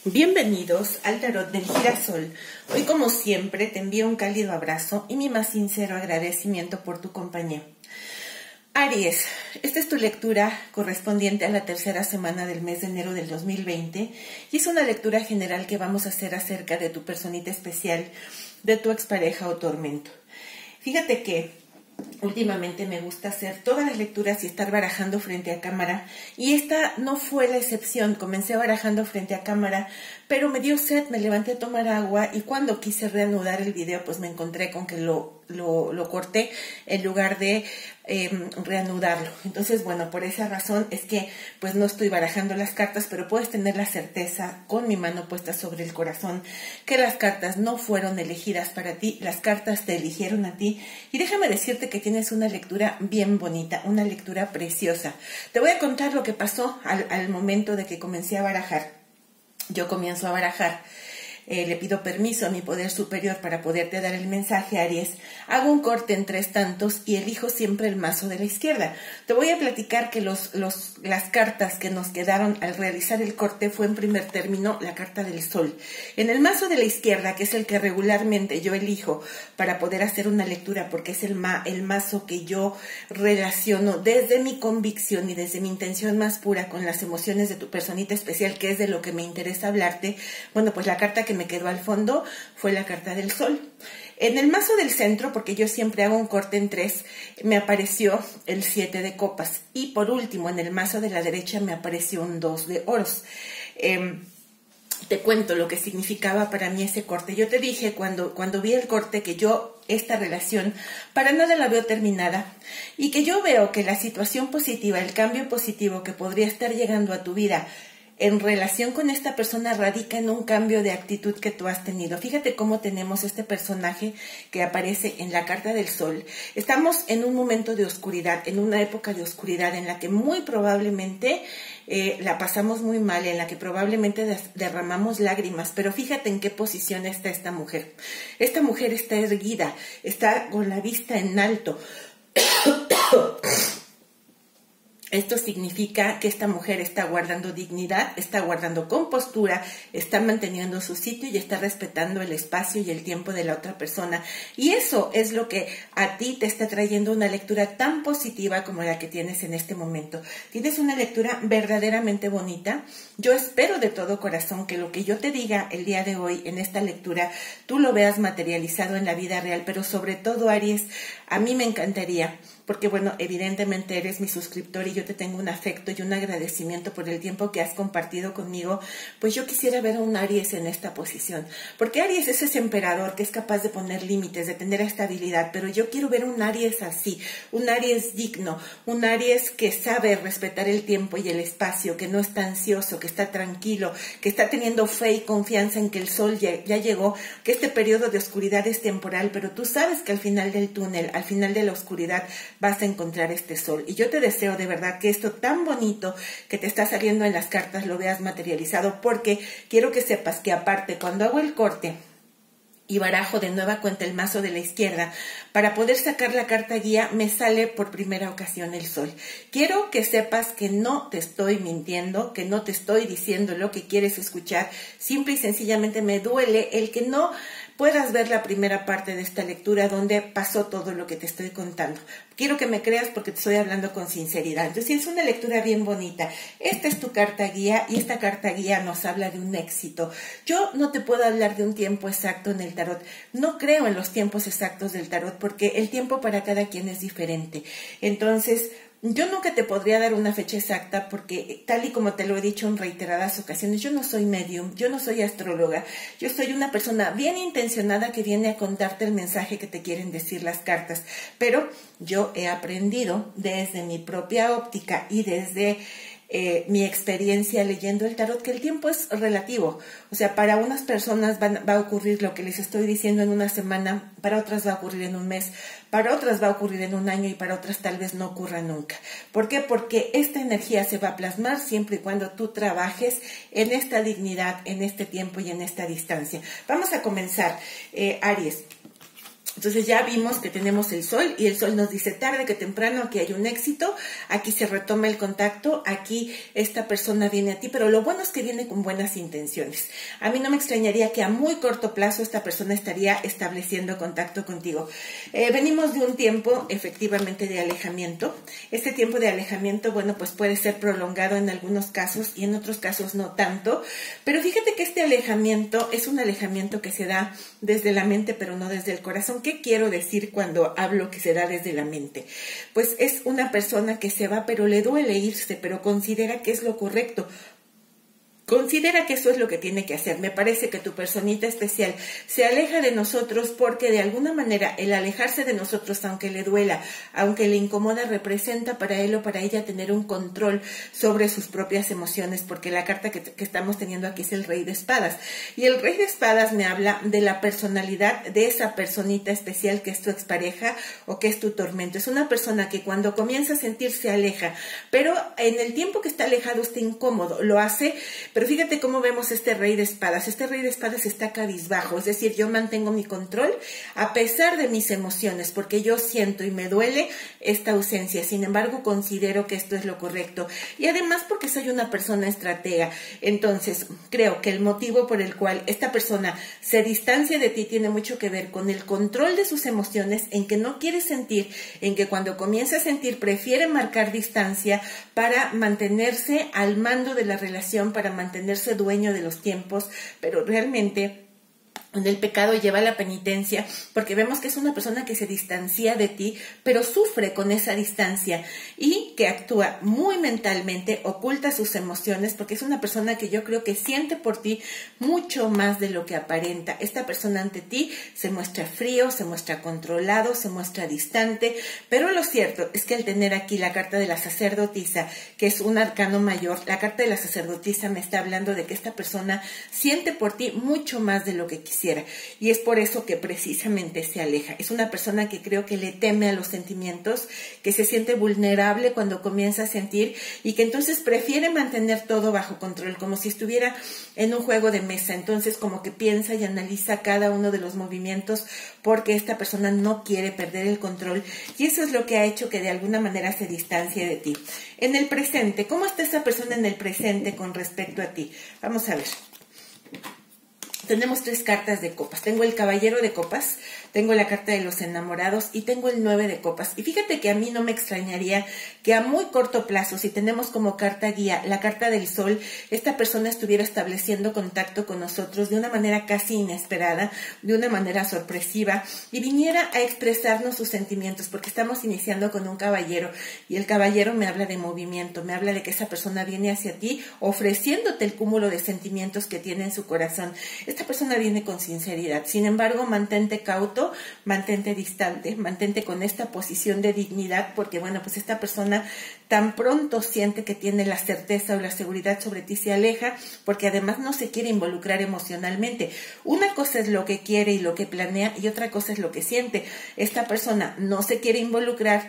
Bienvenidos al Tarot del Girasol. Hoy, como siempre, te envío un cálido abrazo y mi más sincero agradecimiento por tu compañía. Aries, esta es tu lectura correspondiente a la tercera semana del mes de enero del 2020 y es una lectura general que vamos a hacer acerca de tu personita especial, de tu expareja o tormento. Fíjate que últimamente me gusta hacer todas las lecturas y estar barajando frente a cámara, y esta no fue la excepción. Comencé barajando frente a cámara, pero me dio sed, me levanté a tomar agua y cuando quise reanudar el video pues me encontré con que lo corté en lugar de reanudarlo. Entonces, bueno, por esa razón es que pues no estoy barajando las cartas, pero puedes tener la certeza con mi mano puesta sobre el corazón que las cartas no fueron elegidas para ti, las cartas te eligieron a ti. Y déjame decirte que tienes una lectura bien bonita, una lectura preciosa. Te voy a contar lo que pasó al momento de que comencé a barajar. Yo comienzo a barajar. Le pido permiso a mi poder superior para poderte dar el mensaje, Aries. Hago un corte en 3 tantos y elijo siempre el mazo de la izquierda. Te voy a platicar que las cartas que nos quedaron al realizar el corte fue en primer término la carta del Sol. En el mazo de la izquierda, que es el que regularmente yo elijo para poder hacer una lectura, porque es el mazo que yo relaciono desde mi convicción y desde mi intención más pura con las emociones de tu personita especial, que es de lo que me interesa hablarte. Bueno, pues la carta que me quedó al fondo fue la carta del Sol. En el mazo del centro, porque yo siempre hago un corte en 3, me apareció el 7 de copas. Y por último, en el mazo de la derecha me apareció un 2 de oros. Te cuento lo que significaba para mí ese corte. Yo te dije cuando vi el corte que yo esta relación para nada la veo terminada y que yo veo que la situación positiva, el cambio positivo que podría estar llegando a tu vida en relación con esta persona radica en un cambio de actitud que tú has tenido. Fíjate cómo tenemos este personaje que aparece en la carta del Sol. Estamos en un momento de oscuridad, en una época de oscuridad en la que muy probablemente la pasamos muy mal, en la que probablemente derramamos lágrimas, pero fíjate en qué posición está esta mujer. Esta mujer está erguida, está con la vista en alto. Esto significa que esta mujer está guardando dignidad, está guardando compostura, está manteniendo su sitio y está respetando el espacio y el tiempo de la otra persona. Y eso es lo que a ti te está trayendo una lectura tan positiva como la que tienes en este momento. Tienes una lectura verdaderamente bonita. Yo espero de todo corazón que lo que yo te diga el día de hoy en esta lectura, tú lo veas materializado en la vida real, pero sobre todo, Aries, a mí me encantaría, porque bueno, evidentemente eres mi suscriptor y yo te tengo un afecto y un agradecimiento por el tiempo que has compartido conmigo, pues yo quisiera ver a un Aries en esta posición, porque Aries es ese emperador que es capaz de poner límites, de tener estabilidad, pero yo quiero ver un Aries así, un Aries digno, un Aries que sabe respetar el tiempo y el espacio, que no está ansioso, que está tranquilo, que está teniendo fe y confianza en que el Sol ya llegó, que este periodo de oscuridad es temporal, pero tú sabes que al final del túnel, al final de la oscuridad, vas a encontrar este Sol. Y yo te deseo de verdad que esto tan bonito que te está saliendo en las cartas lo veas materializado, porque quiero que sepas que aparte, cuando hago el corte y barajo de nueva cuenta el mazo de la izquierda, para poder sacar la carta guía, me sale por primera ocasión el Sol. Quiero que sepas que no te estoy mintiendo, que no te estoy diciendo lo que quieres escuchar, simple y sencillamente me duele el que no puedas ver la primera parte de esta lectura donde pasó todo lo que te estoy contando. Quiero que me creas porque te estoy hablando con sinceridad. Entonces, es una lectura bien bonita. Esta es tu carta guía y esta carta guía nos habla de un éxito. Yo no te puedo hablar de un tiempo exacto en el tarot. No creo en los tiempos exactos del tarot porque el tiempo para cada quien es diferente. Entonces, yo nunca te podría dar una fecha exacta porque, tal y como te lo he dicho en reiteradas ocasiones, yo no soy medium, yo no soy astróloga, yo soy una persona bien intencionada que viene a contarte el mensaje que te quieren decir las cartas, pero yo he aprendido desde mi propia óptica y desde mi experiencia leyendo el tarot que el tiempo es relativo. O sea, para unas personas va a ocurrir lo que les estoy diciendo en una semana, para otras va a ocurrir en un mes, para otras va a ocurrir en un año y para otras tal vez no ocurra nunca. ¿Por qué? Porque esta energía se va a plasmar siempre y cuando tú trabajes en esta dignidad, en este tiempo y en esta distancia. Vamos a comenzar, Aries. Entonces ya vimos que tenemos el sol y el sol nos dice tarde que temprano aquí hay un éxito, aquí se retoma el contacto, aquí esta persona viene a ti, pero lo bueno es que viene con buenas intenciones. A mí no me extrañaría que a muy corto plazo esta persona estaría estableciendo contacto contigo. Venimos de un tiempo efectivamente de alejamiento. Este tiempo de alejamiento, bueno, pues puede ser prolongado en algunos casos y en otros casos no tanto, pero fíjate que este alejamiento es un alejamiento que se da desde la mente pero no desde el corazón. ¿Qué quiero decir cuando hablo que se da desde la mente? Pues es una persona que se va, pero le duele irse, pero considera que es lo correcto. Considera que eso es lo que tiene que hacer. Me parece que tu personita especial se aleja de nosotros porque de alguna manera el alejarse de nosotros, aunque le duela, aunque le incomoda, representa para él o para ella tener un control sobre sus propias emociones, porque la carta que estamos teniendo aquí es el Rey de Espadas. Y el Rey de Espadas me habla de la personalidad de esa personita especial que es tu expareja o que es tu tormento. Es una persona que cuando comienza a sentir se aleja, pero en el tiempo que está alejado está incómodo, lo hace. Pero fíjate cómo vemos este Rey de Espadas. Este Rey de Espadas está cabizbajo, es decir, yo mantengo mi control a pesar de mis emociones, porque yo siento y me duele esta ausencia. Sin embargo, considero que esto es lo correcto. Y además porque soy una persona estratega. Entonces, creo que el motivo por el cual esta persona se distancia de ti tiene mucho que ver con el control de sus emociones, en que no quiere sentir, en que cuando comienza a sentir prefiere marcar distancia para mantenerse al mando de la relación, para mantenerse dueño de los tiempos, pero realmente en el pecado lleva la penitencia, porque vemos que es una persona que se distancia de ti, pero sufre con esa distancia y que actúa muy mentalmente, oculta sus emociones, porque es una persona que yo creo que siente por ti mucho más de lo que aparenta. Esta persona ante ti se muestra frío, se muestra controlado, se muestra distante, pero lo cierto es que al tener aquí la carta de la sacerdotisa, que es un arcano mayor, la carta de la sacerdotisa me está hablando de que esta persona siente por ti mucho más de lo que quisiera. Y es por eso que precisamente se aleja. Es una persona que creo que le teme a los sentimientos, que se siente vulnerable cuando comienza a sentir y que entonces prefiere mantener todo bajo control, como si estuviera en un juego de mesa. Entonces como que piensa y analiza cada uno de los movimientos porque esta persona no quiere perder el control y eso es lo que ha hecho que de alguna manera se distancie de ti. En el presente, ¿cómo está esa persona en el presente con respecto a ti? Vamos a ver. Tenemos 3 cartas de copas. Tengo el Caballero de Copas, tengo la carta de los enamorados y tengo el 9 de copas. Y fíjate que a mí no me extrañaría que a muy corto plazo, si tenemos como carta guía la carta del Sol, esta persona estuviera estableciendo contacto con nosotros de una manera casi inesperada, de una manera sorpresiva y viniera a expresarnos sus sentimientos, porque estamos iniciando con un caballero y el caballero me habla de movimiento, me habla de que esa persona viene hacia ti ofreciéndote el cúmulo de sentimientos que tiene en su corazón. Esta persona viene con sinceridad, sin embargo, mantente cauto, mantente distante, mantente con esta posición de dignidad, porque bueno, pues esta persona tan pronto siente que tiene la certeza o la seguridad sobre ti, se aleja, porque además no se quiere involucrar emocionalmente. Una cosa es lo que quiere y lo que planea y otra cosa es lo que siente. Esta persona no se quiere involucrar,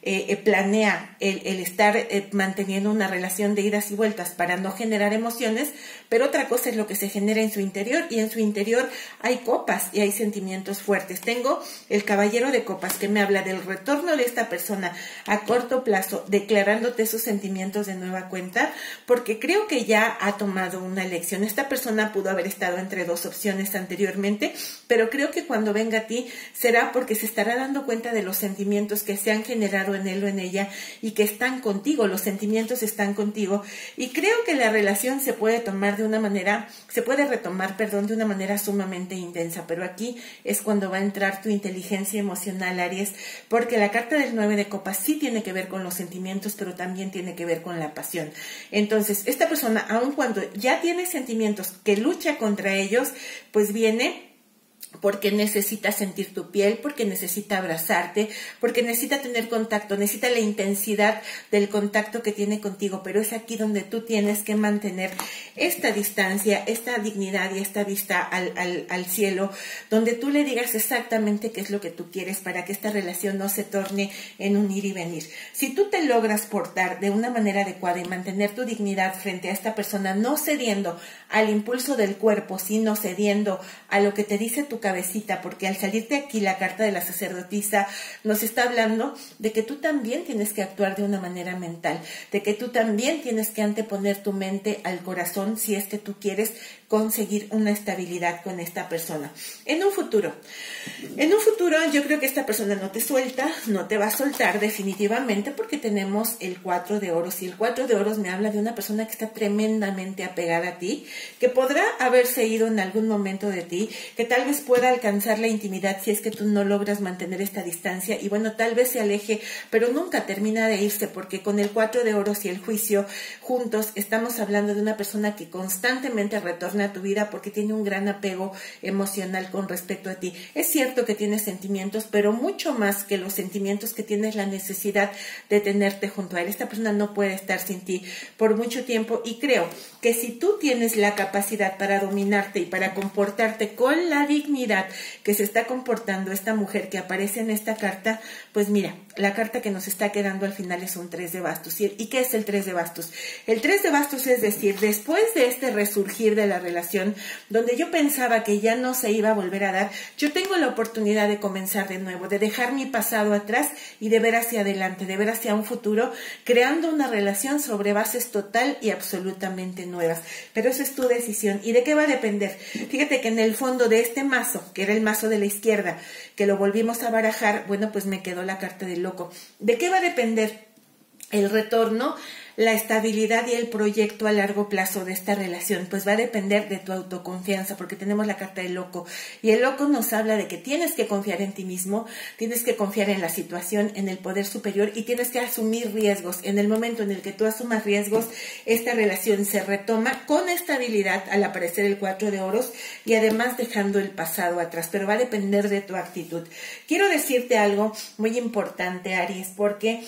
planea el estar manteniendo una relación de idas y vueltas para no generar emociones, pero otra cosa es lo que se genera en su interior y en su interior hay copas y hay sentimientos fuertes. Tengo el Caballero de Copas que me habla del retorno de esta persona a corto plazo, declarándote sus sentimientos de nueva cuenta, porque creo que ya ha tomado una elección. Esta persona pudo haber estado entre 2 opciones anteriormente, pero creo que cuando venga a ti será porque se estará dando cuenta de los sentimientos que se han generado en él o en ella y que están contigo, los sentimientos están contigo y creo que la relación se puede tomar de una manera, se puede retomar, perdón, de una manera sumamente intensa, pero aquí es cuando va a entrar tu inteligencia emocional, Aries, porque la carta del 9 de copas sí tiene que ver con los sentimientos, pero también tiene que ver con la pasión. Entonces, esta persona, aun cuando ya tiene sentimientos que lucha contra ellos, pues viene porque necesita sentir tu piel, porque necesita abrazarte, porque necesita tener contacto, necesita la intensidad del contacto que tiene contigo, pero es aquí donde tú tienes que mantener esta distancia, esta dignidad y esta vista al cielo, donde tú le digas exactamente qué es lo que tú quieres para que esta relación no se torne en un ir y venir. Si tú te logras portar de una manera adecuada y mantener tu dignidad frente a esta persona, no cediendo al impulso del cuerpo, sino cediendo a lo que te dice tu tu cabecita, porque al salirte aquí la carta de la sacerdotisa nos está hablando de que tú también tienes que actuar de una manera mental, de que tú también tienes que anteponer tu mente al corazón si es que tú quieres conseguir una estabilidad con esta persona. En un futuro yo creo que esta persona no te suelta, no te va a soltar definitivamente, porque tenemos el 4 de oros, y el 4 de oros me habla de una persona que está tremendamente apegada a ti, que podrá haberse ido en algún momento de ti, que tal vez pueda alcanzar la intimidad si es que tú no logras mantener esta distancia, y bueno, tal vez se aleje, pero nunca termina de irse, porque con el 4 de oros y el juicio juntos estamos hablando de una persona que constantemente retorna a tu vida porque tiene un gran apego emocional con respecto a ti. Es cierto que tienes sentimientos, pero mucho más que los sentimientos, que tienes la necesidad de tenerte junto a él. Esta persona no puede estar sin ti por mucho tiempo, y creo que si tú tienes la capacidad para dominarte y para comportarte con la dignidad que se está comportando esta mujer que aparece en esta carta, pues mira, la carta que nos está quedando al final es un 3 de bastos. ¿Y qué es el 3 de bastos? El 3 de bastos es decir, después de este resurgir de la relación, donde yo pensaba que ya no se iba a volver a dar, yo tengo la oportunidad de comenzar de nuevo, de dejar mi pasado atrás y de ver hacia adelante, de ver hacia un futuro, creando una relación sobre bases total y absolutamente nuevas. Pero esa es tu decisión. ¿Y de qué va a depender? Fíjate que en el fondo de este mazo, que era el mazo de la izquierda, que lo volvimos a barajar, bueno, pues me quedó la carta del loco. ¿De qué va a depender el retorno, la estabilidad y el proyecto a largo plazo de esta relación? Pues va a depender de tu autoconfianza, porque tenemos la carta del loco, y el loco nos habla de que tienes que confiar en ti mismo, tienes que confiar en la situación, en el poder superior, y tienes que asumir riesgos. En el momento en el que tú asumas riesgos, esta relación se retoma con estabilidad al aparecer el 4 de oros, y además dejando el pasado atrás, pero va a depender de tu actitud. Quiero decirte algo muy importante, Aries, porque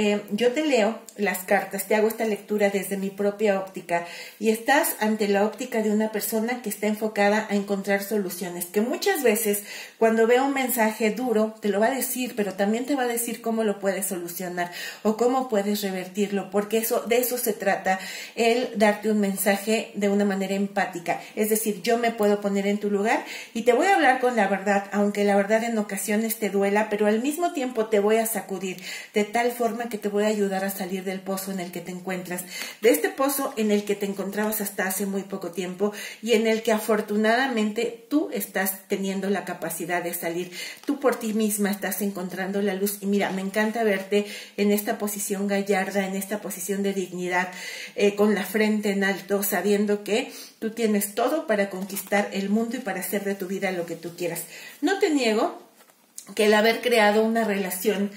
yo te leo las cartas, te hago esta lectura desde mi propia óptica, y estás ante la óptica de una persona que está enfocada a encontrar soluciones, que muchas veces cuando vea un mensaje duro te lo va a decir, pero también te va a decir cómo lo puedes solucionar o cómo puedes revertirlo, porque de eso se trata, el darte un mensaje de una manera empática. Es decir, yo me puedo poner en tu lugar y te voy a hablar con la verdad, aunque la verdad en ocasiones te duela, pero al mismo tiempo te voy a sacudir de tal forma que te voy a ayudar a salir del pozo en el que te encuentras, de este pozo en el que te encontrabas hasta hace muy poco tiempo, y en el que afortunadamente tú estás teniendo la capacidad de salir. Tú por ti misma estás encontrando la luz, y mira, me encanta verte en esta posición gallarda, en esta posición de dignidad, con la frente en alto, sabiendo que tú tienes todo para conquistar el mundo y para hacer de tu vida lo que tú quieras. No te niego que el haber creado una relación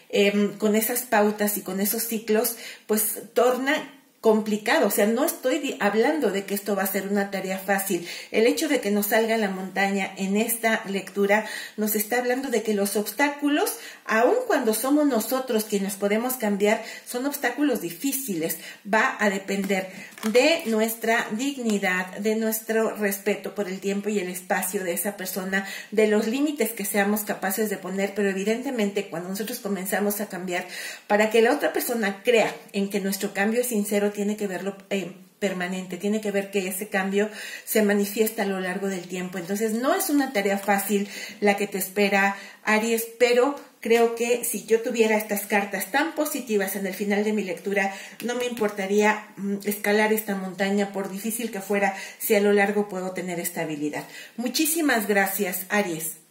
con esas pautas y con esos ciclos, pues torna complicado. O sea, no estoy hablando de que esto va a ser una tarea fácil. El hecho de que nos salga la montaña en esta lectura nos está hablando de que los obstáculos, aun cuando somos nosotros quienes podemos cambiar, son obstáculos difíciles. Va a depender de nuestra dignidad, de nuestro respeto por el tiempo y el espacio de esa persona, de los límites que seamos capaces de poner, pero evidentemente cuando nosotros comenzamos a cambiar, para que la otra persona crea en que nuestro cambio es sincero, tiene que verlo permanente, tiene que ver que ese cambio se manifiesta a lo largo del tiempo. Entonces no es una tarea fácil la que te espera, Aries, pero creo que si yo tuviera estas cartas tan positivas en el final de mi lectura, no me importaría escalar esta montaña, por difícil que fuera, si a lo largo puedo tener estabilidad. Muchísimas gracias, Aries.